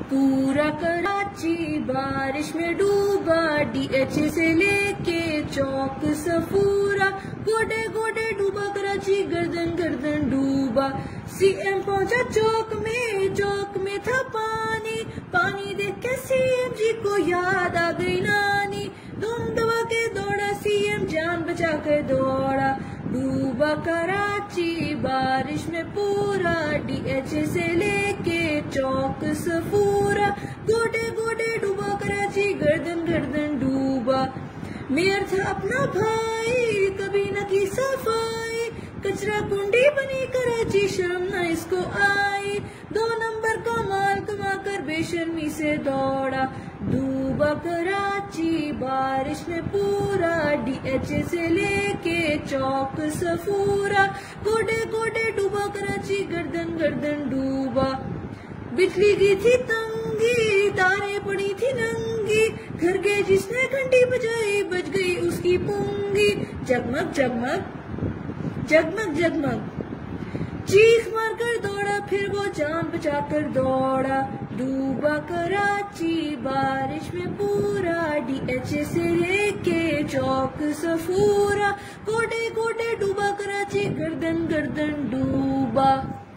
पूरा कराची बारिश में डूबा, DH से लेके चौक सफूरा, गोडे गोडे डूबा कराची, गर्दन गर्दन डूबा। CM पहुंचा चौक में था पानी, पानी देख के CM जी को याद आ गई नानी। धूम दबा के दौड़ा CM, जान बचा कर दौड़ा, डूबा कराची बारिश में पूरा, DH से लेके चौक सफूरा, गोडे गोडे डूबा कराची, गर्दन गर्दन डूबा। मेयर था अपना भाई, कभी न की सफाई, कचरा कुंडी बनी कराची, शर्म न इसको आई। 2 नंबर का माल कमा कर बेशर्मी से दौड़ा, डूबा कराची बारिश में पूरा, DH से लेके चौक सफूरा, गोडे गोडे डूबा कराची, गर्दन गर्दन डूबा। बिजली की थी तंगी, तारे पड़ी थी नंगी, घर के जिसने घंटी बजाई, बज गई उसकी पुंगी। जगमग जगमग जगमग जगमग, चीख मारकर दौड़ा, फिर वो जान बचाकर दौड़ा, डूबा कराची बारिश में पूरा, DH से लेके चौक सफूरा, गोडे गोडे डूबा कराची, गर्दन गर्दन डूबा।